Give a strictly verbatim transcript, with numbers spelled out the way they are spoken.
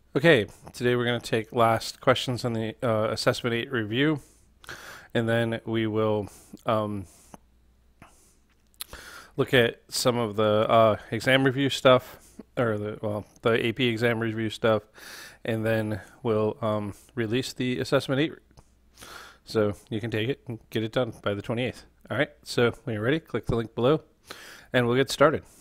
Okay, today we're going to take last questions on the uh, Assessment eight review, and then we will um, look at some of the uh, exam review stuff, or the well, the A P exam review stuff, and then we'll um, release the Assessment eight. So you can take it and get it done by the twenty-eighth. All right, so when you're ready, click the link below, and we'll get started.